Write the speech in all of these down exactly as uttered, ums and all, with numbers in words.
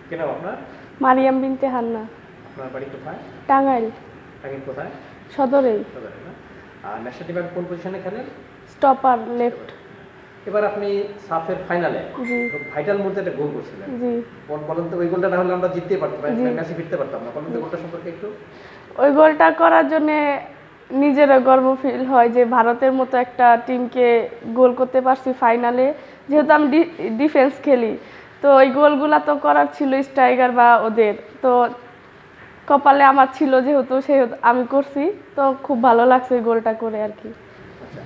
কি নাম আপনার? মারিয়াম বিনতে হান্না। আপনার বাড়ি কোথায়? টাঙ্গাইল। টাঙ্গাইল কোথায়? সদরেই। সদরে না? আর ন্যাশনাল টিমে কোন পজিশনে খেলেন? Stopper left. এবার আপনি সাফের ফাইনালে জি খুব ভাইটাল মুহূর্তে একটা গোল করছিলেন। জি বলেন তো ওই গোলটা না হলে আমরা জিততে পারতাম, জি। ম্যাচে ফিরতে পারতাম না। বলেন তো গোলটা সম্পর্কে একটু। ওই গোলটা করার জন্য নিজেরও গর্ব ফিল হয় যে ভারতের মতো একটা টিমকে গোল করতে পারছি ফাইনালে, যেহেতু আমি ডিফেন্স খেলি। তো ওই গোলগুলা তো করার ছিল স্ট্রাইকার বা ওদের, তো কপালে আমার ছিল যেহেতু সেহেতু আমি করছি। তো খুব ভালো লাগছে ওই গোলটা করে আর কি। আচ্ছা,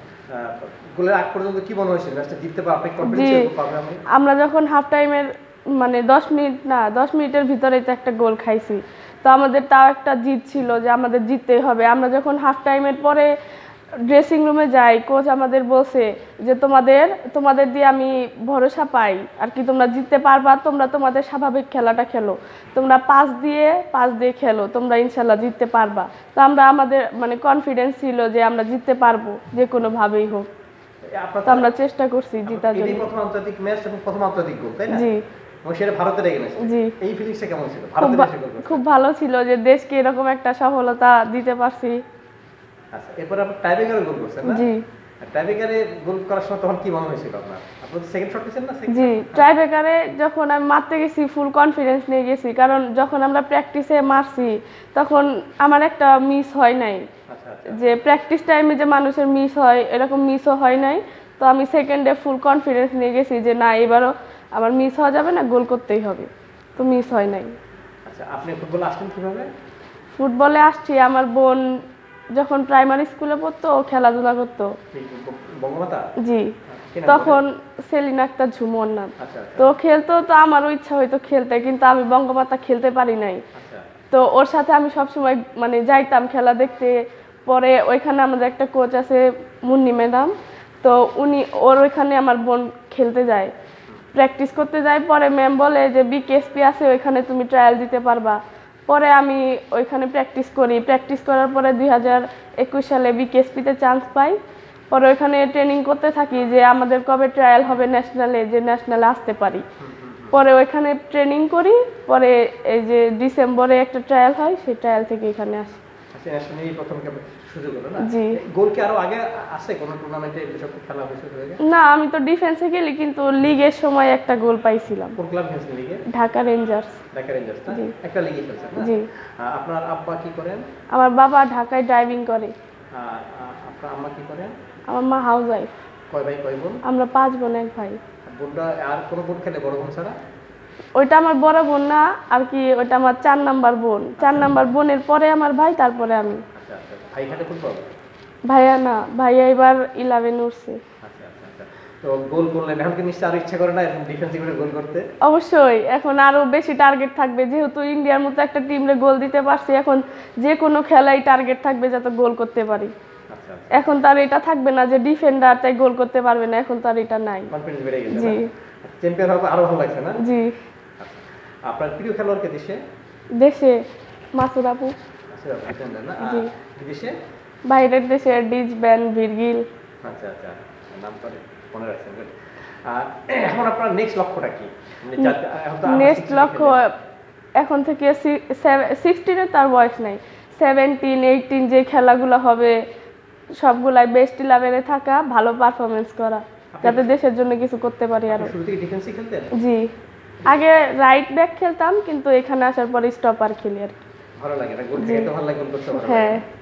গোলের আগ পর্যন্ত কি মনে হয়েছিল ম্যাচটা জিততে পারবে? আপনি কনফিডেন্স জি, ছিল পারবে আপনি? আমরা যখন হাফ টাইমের মানে দশ মিনিট না দশ মিনিটের ভিতরে তো একটা গোল খাইছি, তো আমাদের তাও একটা জিত ছিল যে আমাদের জিততেই হবে। আমরা যখন হাফ টাইমের পরে ড্রেসিং রুমে যাই, কোচ আমাদের বলছে যে তোমাদের তোমাদের দিয়ে আমি ভরসা পাই আর কি, তোমরা জিততে পারবা, তোমরা তোমাদের স্বাভাবিক খেলাটা খেলো, তোমরা পাস দিয়ে পাস দিয়ে খেলো, তোমরা ইনশাল্লাহ জিততে পারবা। তো আমরা আমাদের মানে কনফিডেন্স ছিল যে আমরা জিততে পারবো যে কোনোভাবেই হোক। তো আমরা চেষ্টা করছি জিতার জন্য। প্রথম আন্তর্জাতিক ম্যাচ এবং প্রথম আন্তর্জাতিক গোল, তাই না? জি। এবং সেটা ভারতের এগেইনস্টে। জি। এই ফিলিংসটা কেমন ছিল? খুব ভারতের ভা- এসে গোল করতে। খুব ভালো ছিল যে দেশকে এরকম একটা সফলতা দিতে পারছি। আচ্ছা, এরপর আপনি টাইব্রেকারে গোল করছেন না? জি টাইব্রেকারে গোল করার সময় তখন কি মনে হয়েছিল আপনার? আপনি তো সেকেন্ড শট নিছেন না? জি ট্রাইব্রেকারে যখন আমি মারতে গেছি ফুল কনফিডেন্স নিয়ে গেছি, কারণ যখন আমরা প্র্যাকটিসে মারছি তখন আমার একটা মিস হয় নাই। আচ্ছা আচ্ছা। যে প্র্যাকটিস টাইমে যে মানুষের মিস হয় এরকম মিসও হয় নাই। তো আমি সেকেন্ডে ফুল কনফিডেন্স নিয়ে গেছি যে না এবারও আমার মিস হওয়া যাবে না, গোল করতেই হবে। তো মিস হয় নাই। আচ্ছা, আপনি ফুটবল আসলেন কিভাবে? ফুটবলে আসছি আমার বোন যখন প্রাইমারি স্কুলে পড়তো, ও খেলাধুলা করতো। বঙ্গমাতা? জি। তখন সেলিনা আক্তার ঝুমুর নাম। আচ্ছা আচ্ছা। তো খেলতো, তো আমারও ইচ্ছা হইতো খেলতে, কিন্তু আমি বঙ্গমাতা খেলতে পারি নাই। আচ্ছা। তো ওর সাথে আমি সবসময় মানে যাইতাম খেলা দেখতে। পরে ওইখানে আমাদের একটা কোচ আছে মুন্নি ম্যাডাম, তো উনি ওর ওইখানে আমার বোন খেলতে যায়, প্র্যাকটিস করতে যায়। পরে ম্যাম বলে যে বিকেএসপি আছে ওইখানে তুমি ট্রায়াল দিতে পারবা। পরে আমি ওইখানে প্র্যাকটিস করি, প্র্যাকটিস করার পরে দুই হাজার একুশ সালে বিকেএসপিতে চান্স পাই। পরে ওইখানে ট্রেনিং করতে থাকি যে আমাদের কবে ট্রায়াল হবে ন্যাশনালে, যে ন্যাশনালে আসতে পারি। পরে ওইখানে ট্রেনিং করি, পরে এই যে ডিসেম্বরে একটা ট্রায়াল হয়, সেই ট্রায়াল থেকে এখানে আসি। আচ্ছা, ন্যাশনালি প্রথম সুযোগ হলো না? জি। গোল কি আরো আগে আছে কোন টুর্নামেন্টে এসব খেলা হয়েছে? না, আমি তো ডিফেন্সে খেলি, কিন্তু লিগের সময় একটা গোল পাইছিলাম। কোন ক্লাব খেলছেন লিগে? ঢাকা রেঞ্জার্স। ঢাকা রেঞ্জার্স না? জি। একটা লিগে খেলছেন না? জি। আপনার আব্বা কি করেন? আমার বাবা ঢাকায় ড্রাইভিং করে। আর আপনার আম্মা কি করেন? আমার মা হাউস ওয়াইফ। কয় ভাই কয় বোন? আমরা পাঁচ বোন এক ভাই। বোনটা আর কোন বোন খেলে বড় বোন ছাড়া? ওইটা আমার বড় বোন না আর কি, ওইটা আমার চার নাম্বার বোন। চার নাম্বার বোনের পরে আমার ভাই, তারপরে আমি। আচ্ছা আচ্ছা। ভাই খেলে ফুটবল? ভাইয়া না, ভাইয়া এবার ইলেভেন উঠছে। আচ্ছা আচ্ছা আচ্ছা। তো গোল করলেন, এখন কি নিশ্চয়ই আরো ইচ্ছা করে না এরকম ডিফেন্সিভে গোল করতে? অবশ্যই, এখন আরো বেশি টার্গেট থাকবে, যেহেতু ইন্ডিয়ার মতো একটা টিমরে গোল দিতে পারছি। এখন যে কোনো খেলায় টার্গেট থাকবে যাতে গোল করতে পারি। আচ্ছা আচ্ছা। এখন তার এটা থাকবে না যে ডিফেন্ডার তাই গোল করতে পারবে না, এখন তার এটা নাই। কনফিডেন্স বেড়ে গেছে। জি। চ্যাম্পিয়ন হবে আরো ভালো লাগছে না? জি। আচ্ছা। আপনার প্রিয় খেলোয়াড় কে দেশে? দেশে মাসুদ আপু। আচ্ছা, ডিফেন্ডার না? জি। বিদেশে? বাইরের দেশে ডিজব্যান, ভিরগিল। আচ্ছা আচ্ছা, নাম করে মনে রাখছেন। আর এখন আপনার নেক্সট লক্ষ্যটা কি? নেক্সট লক্ষ্য এখন থেকে সিক্সটিনে তার বয়স নাই, সেভেন্টিন এইটিন যে খেলাগুলো হবে সবগুলাই বেস্ট ইলেভেনে থাকা, ভালো পারফরমেন্স করা, যাতে দেশের জন্য কিছু করতে পারি আরো। শুরু থেকে ডিফেন্সই খেলতেন? জি, আগে রাইট ব্যাক খেলতাম, কিন্তু এখানে আসার পরে স্টপার খেলি আর কি। ভালো লাগে না? গোল খেলতে ভালো লাগে, গোল করতে ভালো লাগে? হ্যাঁ।